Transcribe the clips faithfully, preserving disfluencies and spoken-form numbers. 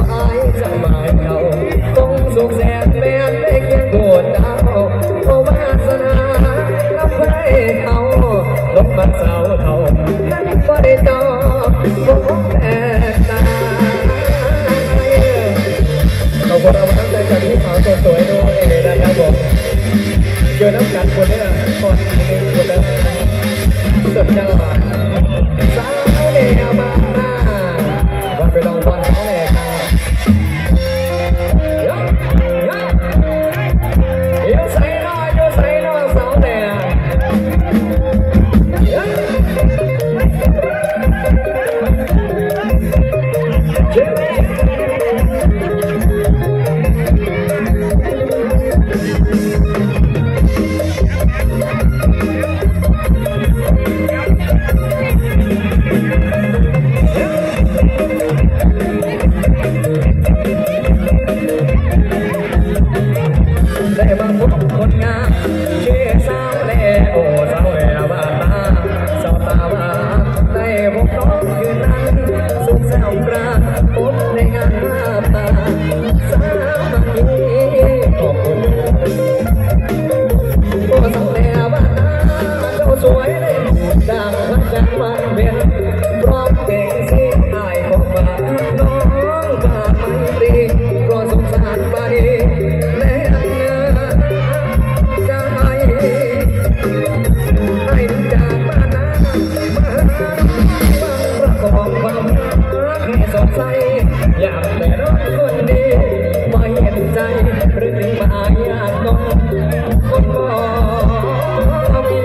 ายสบายเขาคงสุขแสนแม้ได้เคียงโดดดาวโอวาสนาลำไส้เขาลงบัดเสาเท่านั้นบ่ได้จอบบ่แต่ตาเราคนเราตั้งใจกันที่เขาสวยๆด้วยนะครับผมเจอน้ำกันคนนี้ก่อนหนึ่งคนแล้วสุดยอดสาวเดียวมาวันไปลองวันเขาเลยครับเดี๋ยวใส่หน่อยเดี๋ยวใส่หน่อยสาวเดียวได้มาพบคนงามเชื่อสาวเล่โอ้สาวแววบ้านตาสาวตาบ้าได้พบน้องคืนนั้นสุขแสนปราณพบในงานหน้าตาสามัคคีขอบคุณโอ้สาวแววบ้านตาเจ้าสวยเลยดังพระจันทร์มันเวียนพร้อมเพลงเสียงอายของบ้านน้องบ้านไม่ดีก็สงสารบ้านดีอยากแต่รถคนดีไม่เห็นใจหรือมาอยากน้องคนบ่มี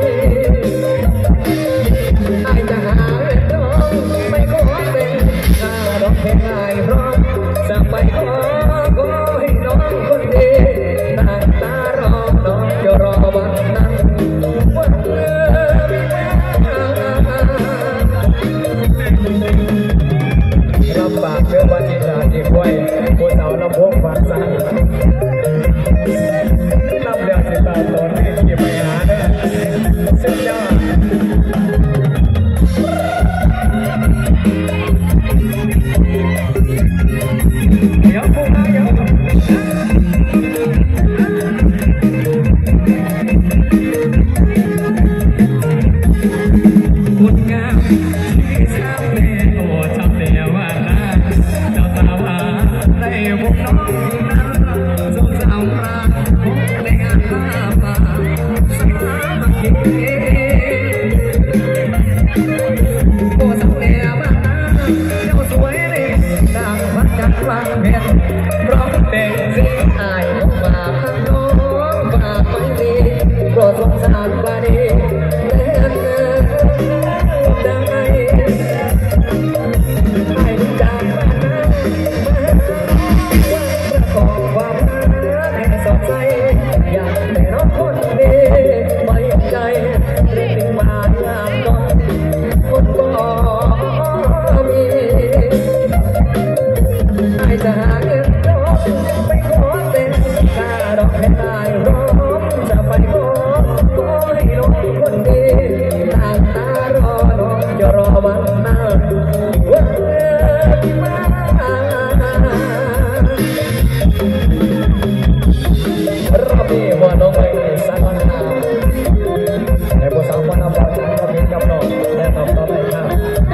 ไอจะหาเงินน้องไม่ขอเป็นถ้าดอกเพลงไอพร้อมจะไปขอขอให้น้องคนดีตั้งตารอน้องจะรอวันนั้นวันเมื่อลำบากเมื่อวันที่จะที่ควยผู้สาวลำพงฝันสั่งลำเดือดสิตาตอนนี้ที่ไปหาเนี่ยสุดยอดเดี๋ยวพวกเราเดี๋ยวคนงามที่สาวเล่โอ้ชอบเดียวว่าเจ้าสาวได้พบน้องนั้นสงสาวรักพบในงานผ้าป่าสามัคคีโอ้สาวเล่บ้านนาเจ้าสวยเลยดังพระจันทร์วันเพ็ญร้องเพลงเสียงอายออกมาข้างน้องฝากไว้ดีโปรดสงสารบ้านดีจะหาเงินน้องไปขอเต้นค่าดอกให้ตายร้องจะไปขอขอให้น้องคนดีต่างตารอน้องจะรอวันนั้นวันมารอบนี้หัวน้องไปสักวันหน้าในบทสาววันน้ำบอกฉันก็เพียงกับน้องและตอบต่อไปครับ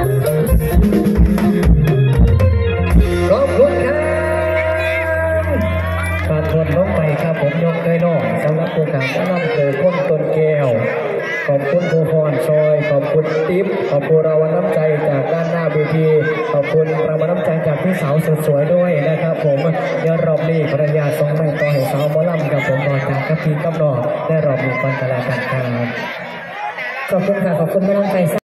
ขอบคุณครับการทวนน้องไปครับผมยกเลยน้องสำหรับโครงการน้ำเกิดพ้นต้นแก้วขอบคุณผู้พรซอยขอบคุณติ๊บขอบคุณรางวัลน้ำใจจากด้านหน้าเวทีขอบคุณรางวัลน้ำใจจากพี่สาวสวยๆด้วยนะครับผมเดี๋ยวรอบนี้ภรรยาสองแม่ต่อให้สาวหมอลำกับผมต่อจากกับพี่กับน้องได้รอบนี้ก่อนกันแล้วกันครับขอบคุณค่ะขอบคุณแม่น้องใจ